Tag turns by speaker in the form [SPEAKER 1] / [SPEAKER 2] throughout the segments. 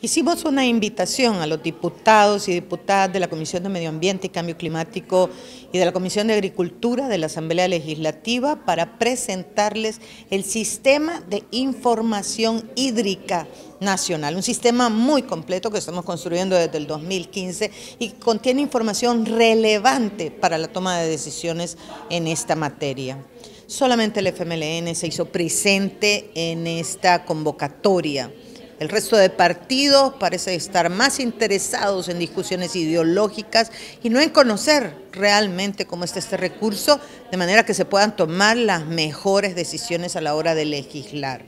[SPEAKER 1] Hicimos una invitación a los diputados y diputadas de la Comisión de Medio Ambiente y Cambio Climático y de la Comisión de Agricultura de la Asamblea Legislativa para presentarles el Sistema de Información Hídrica Nacional, un sistema muy completo que estamos construyendo desde el 2015 y contiene información relevante para la toma de decisiones en esta materia. Solamente el FMLN se hizo presente en esta convocatoria. El resto de partidos parece estar más interesados en discusiones ideológicas y no en conocer realmente cómo está este recurso, de manera que se puedan tomar las mejores decisiones a la hora de legislar.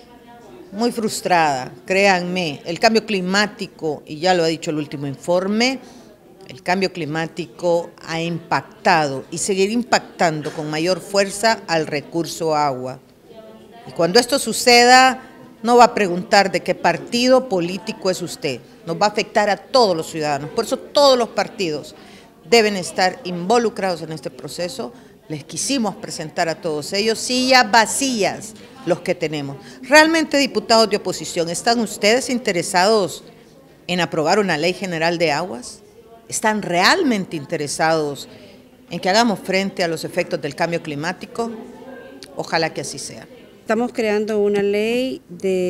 [SPEAKER 1] Muy frustrada, créanme, el cambio climático, y ya lo ha dicho el último informe, el cambio climático ha impactado y seguirá impactando con mayor fuerza al recurso agua. Y cuando esto suceda, no va a preguntar de qué partido político es usted, nos va a afectar a todos los ciudadanos. Por eso todos los partidos deben estar involucrados en este proceso. Les quisimos presentar a todos ellos sillas vacías los que tenemos. Realmente, diputados de oposición, ¿están ustedes interesados en aprobar una ley general de aguas? ¿Están realmente interesados en que hagamos frente a los efectos del cambio climático? Ojalá que así sea.
[SPEAKER 2] Estamos creando una ley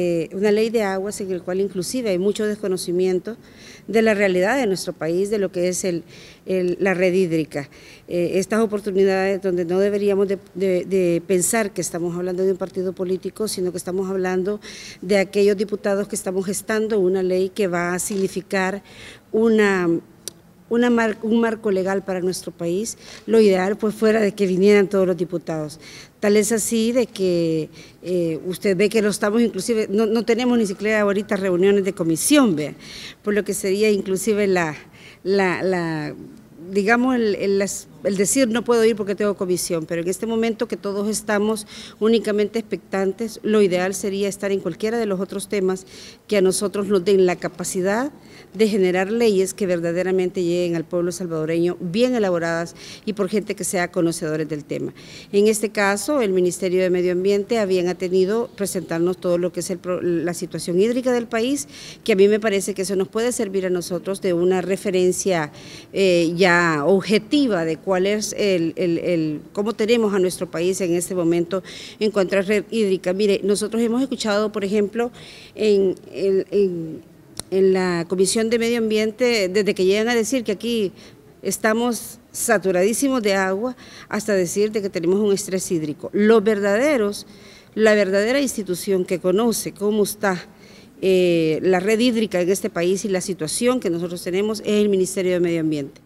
[SPEAKER 2] de aguas en el cual inclusive hay mucho desconocimiento de la realidad de nuestro país, de lo que es la red hídrica. Estas oportunidades donde no deberíamos de pensar que estamos hablando de un partido político, sino que estamos hablando de aquellos diputados que estamos gestando una ley que va a significar un marco legal para nuestro país. Lo ideal pues fuera de que vinieran todos los diputados. Tal es así de que usted ve que lo estamos inclusive, no tenemos ni siquiera ahorita reuniones de comisión, vea, por lo que sería inclusive digamos el decir no puedo ir porque tengo comisión, pero en este momento que todos estamos únicamente expectantes, lo ideal sería estar en cualquiera de los otros temas que a nosotros nos den la capacidad de generar leyes que verdaderamente lleguen al pueblo salvadoreño bien elaboradas y por gente que sea conocedores del tema. En este caso, el Ministerio de Medio Ambiente habían atendido presentarnos todo lo que es la situación hídrica del país, que a mí me parece que eso nos puede servir a nosotros de una referencia ya objetiva de cuál es cómo tenemos a nuestro país en este momento en cuanto a red hídrica. Mire, nosotros hemos escuchado, por ejemplo, en la Comisión de Medio Ambiente, desde que llegan a decir que aquí estamos saturadísimos de agua, hasta decir de que tenemos un estrés hídrico. La verdadera institución que conoce cómo está la red hídrica en este país y la situación que nosotros tenemos es el Ministerio de Medio Ambiente.